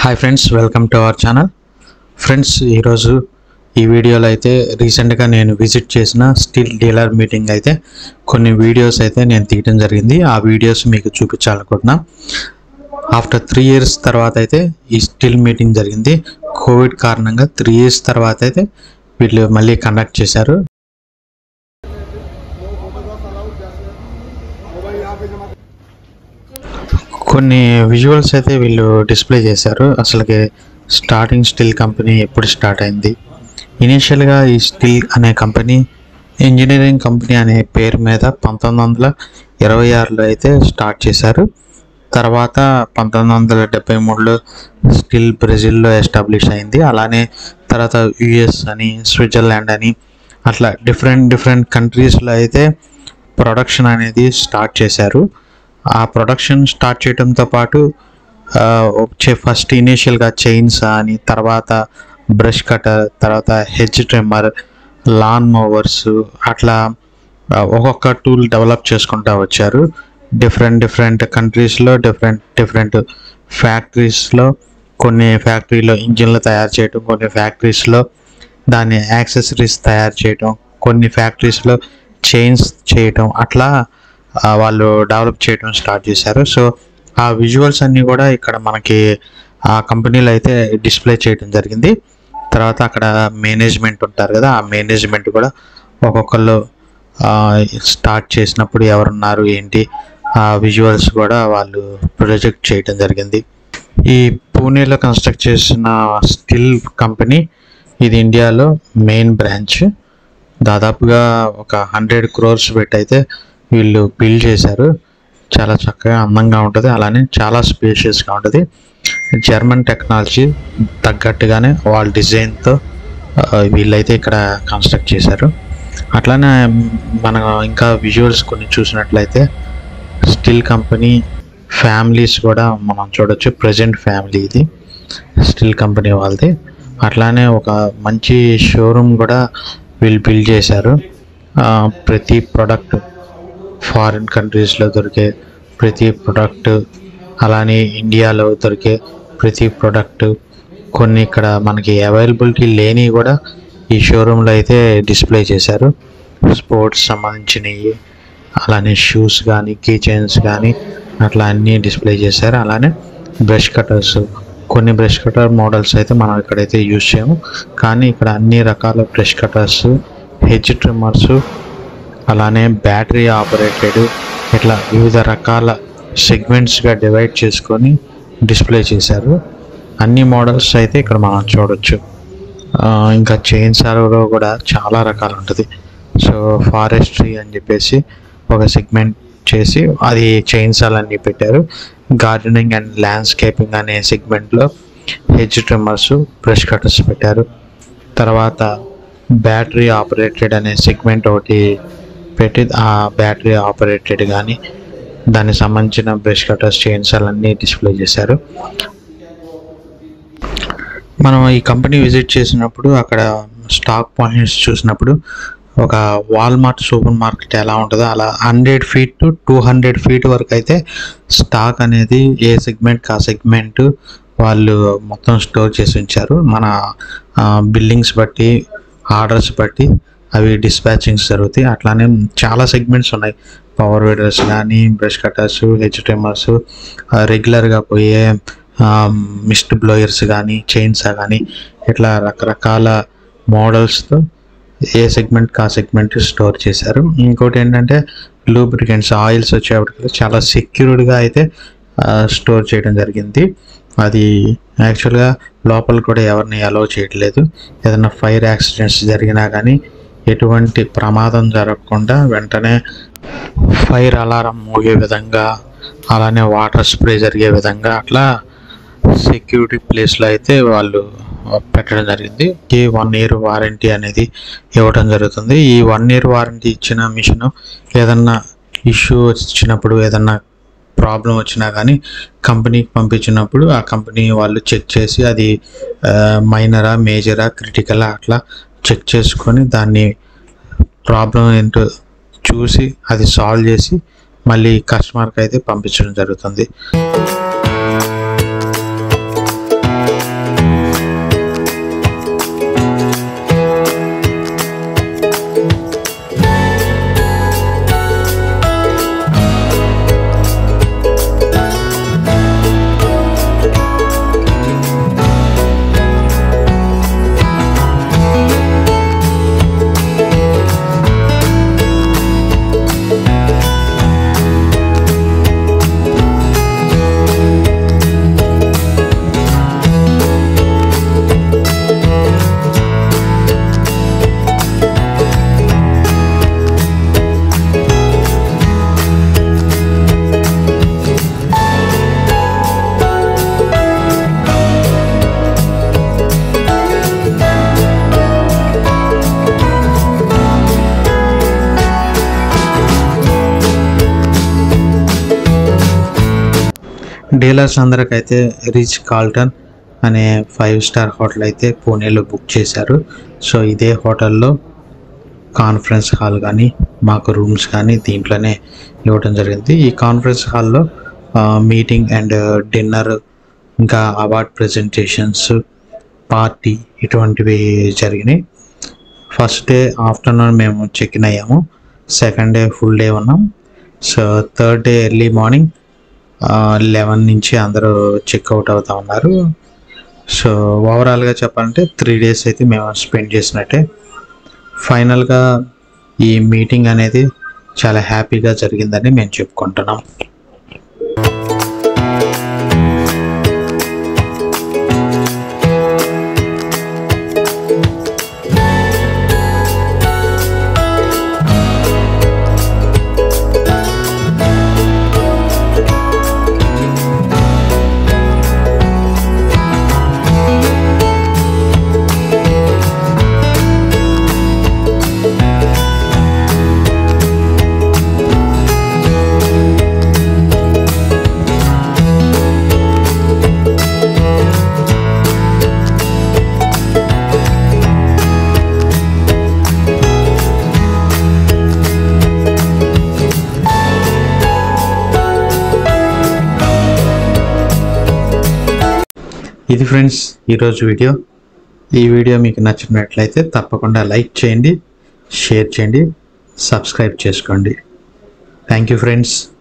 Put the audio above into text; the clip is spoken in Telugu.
Hi friends, welcome to our channel. Friends, ఈరోజు ఈ వీడియోలో అయితే రీసెంట్గా నేను విజిట్ చేసిన స్టీల్ డీలర్ మీటింగ్ అయితే కొన్ని వీడియోస్ అయితే నేను తీయడం జరిగింది. ఆ వీడియోస్ మీకు చూపించాలనుకుంటున్నా. ఆఫ్టర్ 3 years తర్వాత అయితే ఈ స్టీల్ మీటింగ్ జరిగింది. కోవిడ్ కారణంగా 3 years తర్వాత అయితే వీళ్ళు మళ్ళీ కండక్ట్ చేశారు. కొన్ని విజువల్స్ అయితే వీళ్ళు డిస్ప్లే చేశారు. అసలుకి స్టార్టింగ్ స్టీల్ కంపెనీ ఎప్పుడు స్టార్ట్ అయింది, ఇనీషియల్గా ఈ స్టీల్ అనే కంపెనీ ఇంజనీరింగ్ కంపెనీ అనే పేరు మీద 1926లో అయితే స్టార్ట్ చేశారు. తర్వాత 1973లో స్టీల్ బ్రెజిల్లో ఎస్టాబ్లిష్ అయింది. అలానే తర్వాత యుఎస్ అని, స్విట్జర్లాండ్ అని అట్లా డిఫరెంట్ కంట్రీస్లో అయితే ప్రొడక్షన్ అనేది స్టార్ట్ చేశారు. ఆ ప్రొడక్షన్ స్టార్ట్ చేయడంతో పాటు ఫస్ట్ ఇనీషియల్గా చైన్స్ అని, తర్వాత బ్రష్ కటర్, తర్వాత హెడ్జ్ ట్రిమ్మర్, లాన్ మూవర్స్ అట్లా ఒక్కొక్క టూల్ డెవలప్ చేసుకుంటూ వచ్చారు. డిఫరెంట్ కంట్రీస్లో డిఫరెంట్ ఫ్యాక్టరీస్లో, కొన్ని ఫ్యాక్టరీలో ఇంజిన్లు తయారు చేయడం, కొన్ని ఫ్యాక్టరీస్లో దాని యాక్సెసరీస్ తయారు చేయడం, కొన్ని ఫ్యాక్టరీస్లో చైన్స్ చేయటం, అట్లా వాళ్ళు డెవలప్ చేయడం స్టార్ట్ చేశారు. సో ఆ విజువల్స్ అన్నీ కూడా ఇక్కడ మనకి ఆ కంపెనీలో అయితే డిస్ప్లే చేయడం జరిగింది. తర్వాత అక్కడ మేనేజ్మెంట్ ఉంటారు కదా, ఆ మేనేజ్మెంట్ కూడా ఒక్కొక్కళ్ళు స్టార్ట్ చేసినప్పుడు ఎవరున్నారు ఏంటి ఆ విజువల్స్ కూడా వాళ్ళు ప్రొజెక్ట్ చేయడం జరిగింది. ఈ పూణేలో కన్స్ట్రక్ట్ చేసిన స్టీల్ కంపెనీ ఇది ఇండియాలో మెయిన్ బ్రాంచ్. దాదాపుగా ఒక 100 crores పెట్టి అయితే వీళ్ళు బిల్డ్ చేశారు. చాలా చక్కగా అందంగా ఉంటుంది, అలానే చాలా స్పేషియస్గా ఉంటుంది. జర్మన్ టెక్నాలజీ తగ్గట్టుగానే వాళ్ళ డిజైన్తో వీళ్ళైతే ఇక్కడ కన్స్ట్రక్ట్ చేశారు. అట్లానే మనం ఇంకా విజువల్స్ కొన్ని చూసినట్లయితే స్టీల్ కంపెనీ ఫ్యామిలీస్ కూడా మనం చూడొచ్చు. ప్రజెంట్ ఫ్యామిలీ ఇది స్టీల్ కంపెనీ వాళ్ళది. అట్లానే ఒక మంచి షోరూమ్ కూడా వీళ్ళు బిల్డ్ చేశారు. ప్రతి ప్రొడక్ట్, ఫారిన్ కంట్రీస్లో దొరికే ప్రతి ప్రొడక్ట్, అలానే ఇండియాలో దొరికే ప్రతి ప్రొడక్ట్, కొన్ని ఇక్కడ మనకి అవైలబిలిటీ లేని కూడా ఈ షోరూంలో అయితే డిస్ప్లే చేశారు. స్పోర్ట్స్ సంబంధించినవి, అలానే షూస్ కానీ, కీ చైన్స్ కానీ అట్లా అన్నీ డిస్ప్లే చేశారు. అలానే బ్రష్ కటర్స్, కొన్ని బ్రష్ కటర్ మోడల్స్ అయితే మనం ఇక్కడైతే యూజ్ చేయము, కానీ ఇక్కడ అన్ని రకాల బ్రష్ కటర్స్, హెడ్జ్ ట్రిమ్మర్స్, అలానే బ్యాటరీ ఆపరేటెడ్, ఇట్లా వివిధ రకాల సెగ్మెంట్స్గా డివైడ్ చేసుకొని డిస్ప్లే చేశారు. అన్ని మోడల్స్ అయితే ఇక్కడ మనం చూడొచ్చు. ఇంకా చైన్సాలో కూడా చాలా రకాలు ఉంటుంది. సో ఫారెస్ట్రీ అని చెప్పేసి ఒక సెగ్మెంట్ చేసి అది చైన్సాలన్నీ పెట్టారు. గార్డెనింగ్ అండ్ ల్యాండ్స్కేపింగ్ అనే సెగ్మెంట్లో హెడ్జ్ ట్రిమ్మర్స్, బ్రష్ కటర్స్ పెట్టారు. తర్వాత బ్యాటరీ ఆపరేటెడ్ అనే సెగ్మెంట్ ఒకటి పెట్టి ఆ బ్యాటరీ ఆపరేటెడ్ కానీ దానికి సంబంధించిన బ్రష్ కటర్స్, చైన్సాలన్నీ డిస్ప్లే చేశారు. మనం ఈ కంపెనీ విజిట్ చేసినప్పుడు అక్కడ స్టాక్ పాయింట్స్ చూసినప్పుడు ఒక వాల్మార్ట్ సూపర్ మార్కెట్ ఎలా ఉంటుందో అలా 100 feet to 200 feet వరకు అయితే స్టాక్ అనేది ఏ సెగ్మెంట్కి ఆ సెగ్మెంట్ వాళ్ళు మొత్తం స్టోర్ చేసి ఉంచారు. మన బిల్డింగ్స్ బట్టి, ఆర్డర్స్ బట్టి అవి డిస్పాచింగ్స్ జరుగుతాయి. అట్లానే చాలా సెగ్మెంట్స్ ఉన్నాయి. పవర్ వీడర్స్ కానీ, బ్రష్ కటర్స్, హెడ్జ్ ట్రిమ్మర్స్, రెగ్యులర్గా పోయే మిస్ట్ బ్లోయర్స్ కానీ, చైన్స్ కానీ, ఇట్లా రకరకాల మోడల్స్తో ఏ సెగ్మెంట్కి ఆ సెగ్మెంట్ స్టోర్ చేశారు. ఇంకోటి ఏంటంటే లూబ్రికెంట్స్, ఆయిల్స్ వచ్చేప్పటికి చాలా సెక్యూర్డ్గా అయితే స్టోర్ చేయడం జరిగింది. అది యాక్చువల్గా లోపల కూడా ఎవరిని అలౌ చేయట్లేదు. ఏదైనా ఫైర్ యాక్సిడెంట్స్ జరిగినా కానీ ఎటువంటి ప్రమాదం జరగకుండా వెంటనే ఫైర్ అలారం మోగే విధంగా, అలానే వాటర్ స్ప్రే జరిగే విధంగా అట్లా సెక్యూరిటీ ప్లేస్లో అయితే వాళ్ళు పెట్టడం జరిగింది. ఈ 1 year వారంటీ అనేది ఇవ్వడం జరుగుతుంది. ఈ 1 year వారంటీ ఇచ్చిన మిషన్ ఏదన్నా ఇష్యూ వచ్చినప్పుడు, ఏదన్నా ప్రాబ్లం వచ్చినా కానీ కంపెనీకి పంపించినప్పుడు ఆ కంపెనీ వాళ్ళు చెక్ చేసి అది మైనరా, మేజరా, క్రిటికలా అట్లా చెక్ చేసుకొని దాన్ని ప్రాబ్లం ఏంటో చూసి అది సాల్వ్ చేసి మళ్ళీ కస్టమర్కి అయితే పంపించడం జరుగుతుంది. డీలర్స్ అందరికైతే రిచ్ కాల్టన్ అనే 5-స్టార్ హోటల్ అయితే పూణేలో బుక్ చేశారు. సో ఇదే హోటల్లో కాన్ఫరెన్స్ హాల్ కానీ మాకు రూమ్స్ కానీ దీంట్లోనే ఇవ్వడం జరిగింది. ఈ కాన్ఫరెన్స్ హాల్లో మీటింగ్ అండ్ డిన్నర్, ఇంకా అవార్డ్ ప్రజెంటేషన్స్, పార్టీ ఇటువంటివి జరిగినాయి. ఫస్ట్ డే ఆఫ్టర్నూన్ మేము చెక్ ఇన్ అయ్యాము. సెకండ్ డే ఫుల్ డే ఉన్నాం. So third day early morning 11 నుంచి అందరూ చెక్అవుట్ అవుతూ ఉన్నారు. సో ఓవరాల్గా చెప్పాలంటే 3 days అయితే మేము స్పెండ్ చేసినట్టే. ఫైనల్గా ఈ మీటింగ్ అనేది చాలా హ్యాపీగా జరిగిందని మేము చెప్పుకుంటున్నాం. ఇది ఫ్రెండ్స్ ఈరోజు వీడియో. ఈ వీడియో మీకు నచ్చినట్లయితే తప్పకుండా లైక్ చేయండి, షేర్ చేయండి, సబ్స్క్రైబ్ చేసుకోండి. Thank you friends.